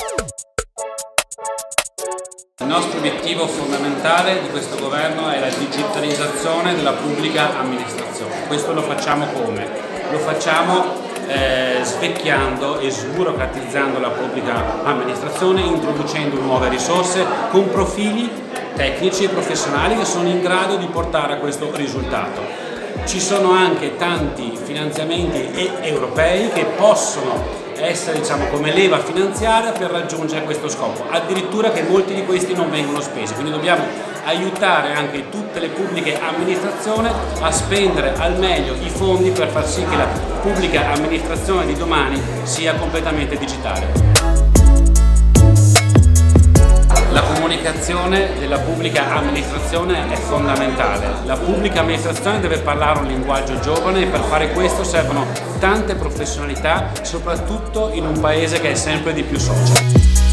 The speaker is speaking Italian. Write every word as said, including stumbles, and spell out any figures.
Il nostro obiettivo fondamentale di questo governo è la digitalizzazione della pubblica amministrazione. Questo lo facciamo come? Lo facciamo eh, svecchiando e sburocratizzando la pubblica amministrazione, introducendo nuove risorse con profili tecnici e professionali che sono in grado di portare a questo risultato. Ci sono anche tanti finanziamenti europei che possono essere, diciamo, come leva finanziaria per raggiungere questo scopo, addirittura che molti di questi non vengono spesi, quindi dobbiamo aiutare anche tutte le pubbliche amministrazioni a spendere al meglio i fondi per far sì che la pubblica amministrazione di domani sia completamente digitale. La comunicazione della pubblica amministrazione è fondamentale. La pubblica amministrazione deve parlare un linguaggio giovane e per fare questo servono tante professionalità, soprattutto in un paese che è sempre di più social.